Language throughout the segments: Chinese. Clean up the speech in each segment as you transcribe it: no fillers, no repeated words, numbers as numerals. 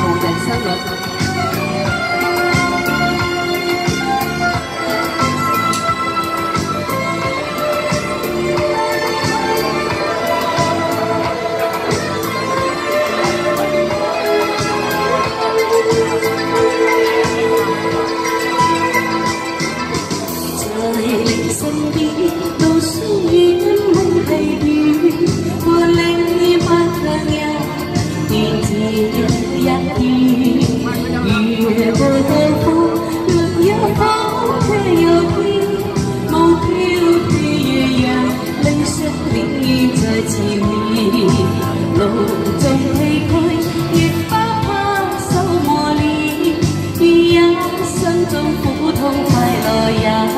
途人生路。 身边都是云梦黑雨，我泪把它呀，一滴呀滴，越过的风，越有风却有雨，梦飘飘也有泪水淋在记忆，路中崎岖，越把它受磨砺，一生中苦痛快乐呀。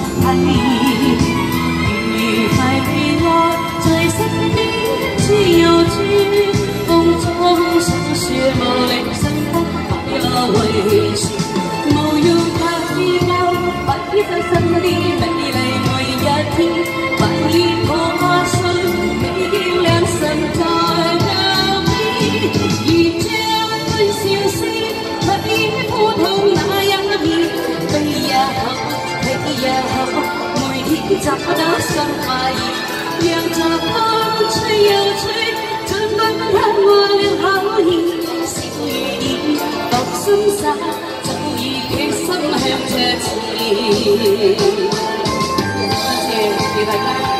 愉快平安在身边，只有知风中霜雪无力，幸福快乐回旋，无用太高，不依在身邊美麗每一天，不依破碎，美亮神在腳邊，如將歡笑聲，不依苦痛那一面，悲也好，喜也好。 找到生快意，讓這風吹又吹，盡不給我了口意。小雨點，獨心灑，早已決心向着前。多謝大家。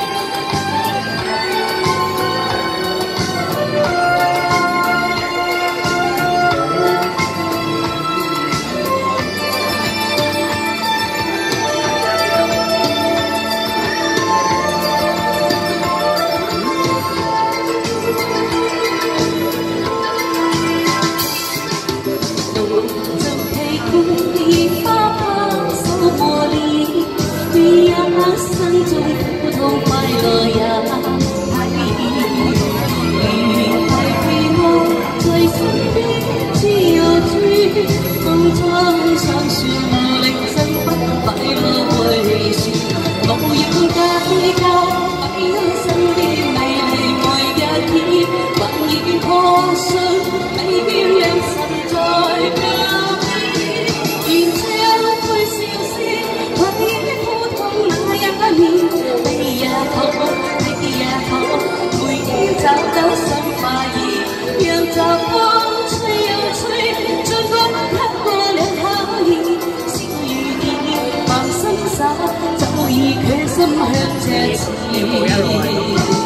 生中苦痛快樂也體愉快平安在身邊，只有主風中霜雪無力幸福快樂回旋，無用計較，不因身邊美麗每一天，還願破碎，美漂亮神在腳邊，願將歡笑聲，為苦痛那一面。 悲也好，喜也好，每天找到心快意，讓這風吹又吹，盡不給我了口意。小雨點，放心灑，早已決心向着前。